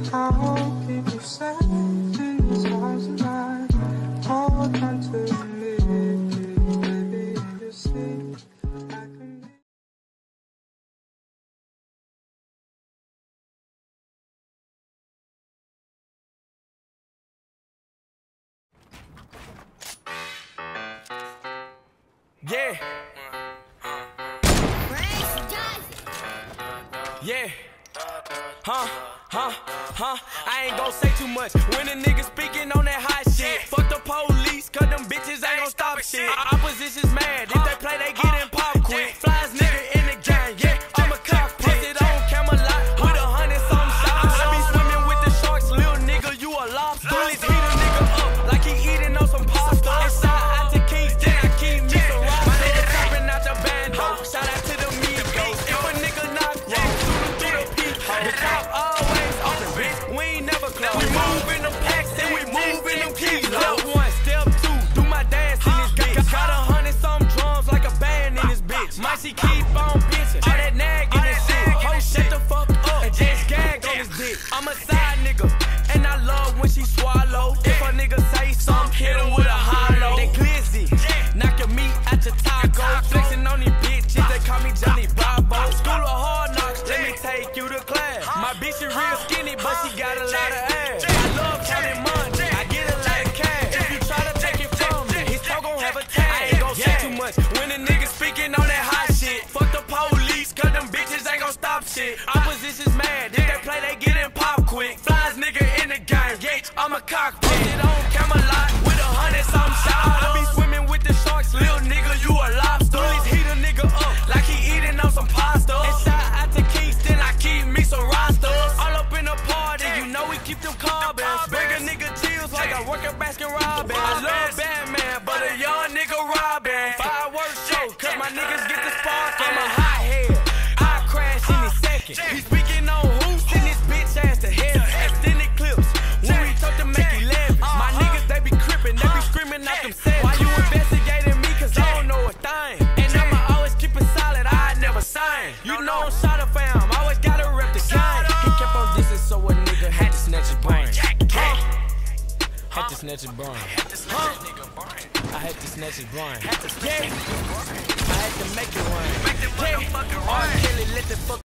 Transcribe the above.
I'll keep you safe in these arms of mine. Hold on to me, baby, and you'll see I can be. Yeah. Yeah. I ain't gon' say too much when a nigga speaking on that hot shit. Fuck the police, cause them bitches ain't gon' stop shit. Opposition's mad, if they play, they get in pop quick. Flies nigga in the gang, yeah, I'm a cockpit. Posted on Camelot with 100-something shots. I be swimming with the sharks, little nigga, you a lobster. Bullets heat a nigga up like he eating on some pasta. Inside out to Kingston, I keep me some rock. My nigga chopping out the bando, shout out to the Migos. If a nigga knock wrong, shoot him through the peephole. The top always open, bitch, we ain't never close. We move in them packs and we move in them kilos. Step one, step two, do my dance in this bitch. Got 100-something drums like a band in this bitch. Might she keep on bitching, all that nagging and shit. Ho, shut the fuck up and just gag on his dick. I'm a side nigga, and I love when she swallow. If a nigga say something, hit him with a hollow. They glizzy, knock your meat out your taco. Flexing on these bitches, they call me Johnny Bravo. School of hard knocks, let me take you to class. My bitch is real skinny, but she got a lot of ass. I love counting money, I get a lot of cash. If you try to take it from me, his talk gon' have a tag. I ain't gon' say too much when a nigga speaking on that hot shit. Fuck the police, cause them bitches ain't gon' stop shit. Opposition's mad, if they play, they get in pop quick. Flies nigga in the game, yeah, I'm a cockpit. Posted on Camelot with 100-something shots. I be swimming with the sharks, little nigga, you a lobster. Bullets heat a nigga up like he eating on some pasta. Inside out to Kingston, I keep me some rosters. All up in the party, you know we keep them carbons. Bring a nigga chills like I work at Baskin Robbins. I love Batman, but a young nigga robbing. Fireworks show, cause my niggas get the spark. I'm a hot head, I crash in a second. He speaking on who? Send this bitch ass to heaven. Extended clips, when we talk to make 11. My niggas, they be crippin', they be screaming out them sets. Why you investigating me? Cause I don't know a thing. And I'ma always keep it solid, I never sign. You know I'm shot up fam, always gotta rep the gang. He kept on dissing, so a nigga had to snatch his brain. Had to snatch his brain. I had to snatch his brain. Yeah, I had to make it rain. R. Kelly let the fuck